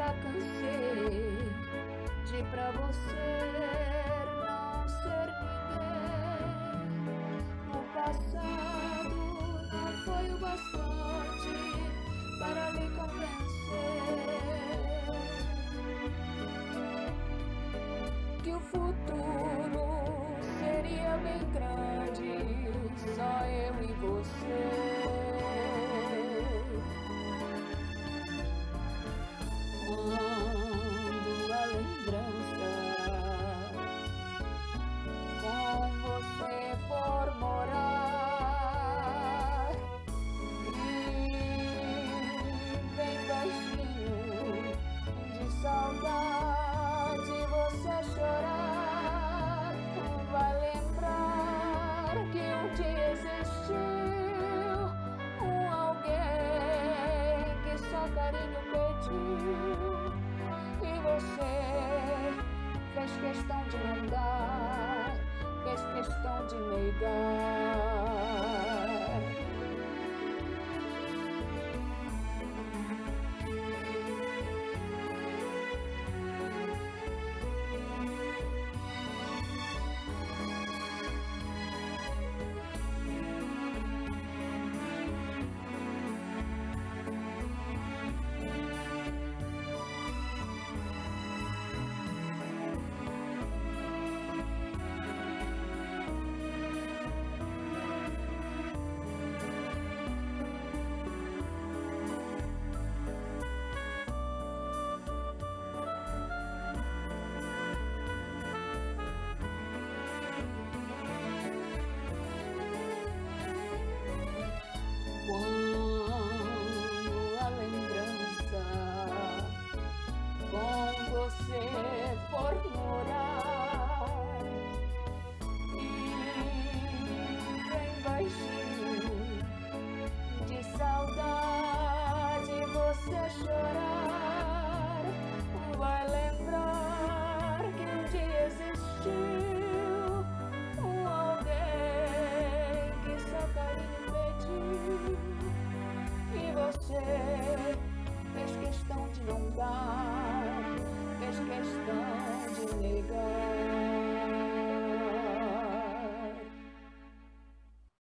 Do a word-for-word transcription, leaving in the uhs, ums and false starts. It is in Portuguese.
já cansei de pra você não ser ninguém. No passado não foi o bastante para lhe convencer que o futuro seria bem grande, só eu e você. Quando a lembrança com você for morar e bem baixinho de saudade você chorar, vai lembrar que um dia existiu um alguém que só carinho pediu. Você fez questão de não dar, fez questão de negar. Quando a lembrança com você for morar e bem baixinho de saudade você chorar, vai lembrar que um dia existiu um alguém que só carinho pediu. E você fez questão de não dar,